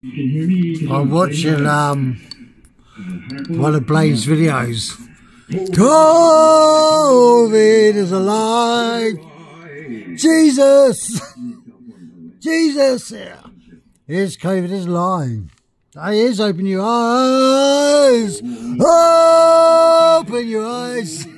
I'm watching one of Blaine's videos. COVID is alive. Jesus. Jesus. Yes, COVID is alive. He is. Open your eyes. Open your eyes.